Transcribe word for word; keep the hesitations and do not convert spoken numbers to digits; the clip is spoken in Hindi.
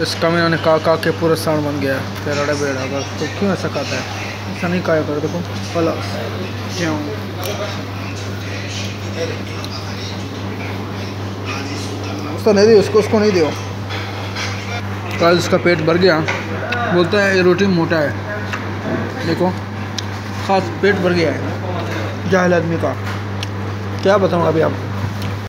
इसका में इन्होंने का का के पूरा साउंड बन गया है तेरा बेड़ा अगर तो क्यों ऐसा खाता है, ऐसा नहीं खाया कर। देखो प्लस क्यों उसको नहीं दियो, उसको उसको नहीं दियो। कल इसका पेट भर गया, बोलता है ये रोटी मोटा है। देखो खास पेट भर गया है जाहिल आदमी का, क्या बताऊँ अभी आपको।